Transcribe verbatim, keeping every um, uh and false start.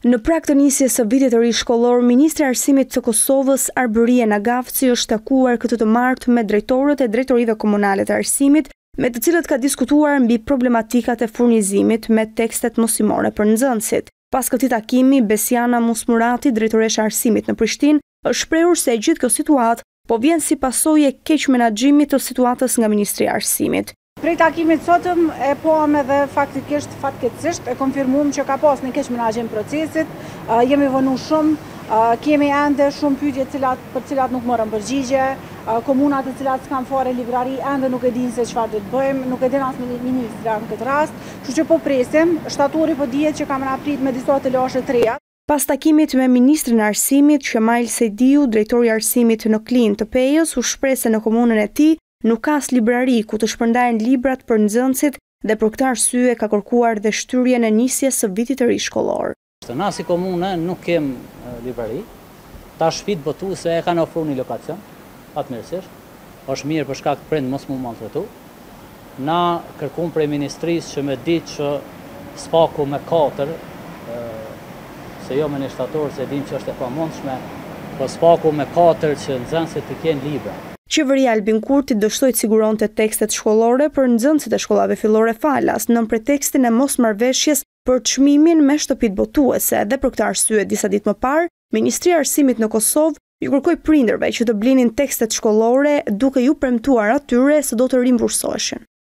Në prag të nisjes së vitit të ri shkollor, Ministri i Arsimit të Kosovës, Arberie Nagafci, është takuar këtë të martë me drejtorët e drejtorive komunale të arsimit, me të cilët ka diskutuar mbi problematikat e furnizimit me tekstet mosimore për nxënësit. Pas këtij takimi, Besiana Musmurati, drejtoresha e arsimit në Prishtinë, është shprehur se gjithë kjo situatë po vjen si pasojë e keq menaxhimit të situatës nga Ministri i Arsimit. Prej takimit sotëm e poam edhe faktikisht fatkeqësisht e konfirmuam që ka pas një keq menaxhim procesit, uh, jemi vënë shumë, uh, kemi ende shumë pyetje cilat, për cilat nuk morëm përgjigje, uh, komunat të cilat s'kan fare librari ende nuk e dinë se çfarë do të bëjmë, nuk e din as ministra në këtë rast, kështu që po presim, shtatori po dihet që kam raprit me disa të lashe të reja. Pas takimit me Ministrin e Arsimit, Shemail Sejdiu, drejtori i arsimit në Klin të Pejës, u shpreh se në komunën e tij nuk ka as librari ku të shpërndahen librat për nxënësit dhe për këtë arsye ka kërkuar dhe shtyrjen e nisjes së vitit të ri shkollor. Na si komune nuk kem librari, ta shtëpit botuese e kanë ofruar një lokacion, fatmirësisht, është mirë për shkak të prind mos mu maltretu. Na kërkuam prej ministrisë që me ditë që spaku me katër, se jo me një shtator se dim që është e pamundshme, po spaku me katër që nxënësit të kenë libra. Qeveria Albin Kurti dështoi të siguronte tekstet shkollore për nxënësit e shkollave fillore falas nën pretekstin e mosmarrveshjes për çmimin me shtëpitë botuese dhe për këtë arsye disa ditë më parë, Ministria e Arsimit në Kosovë ju kërkoi prindërve që të blinin tekstet shkollore duke ju premtuar atyre se do të rimbursoheshin.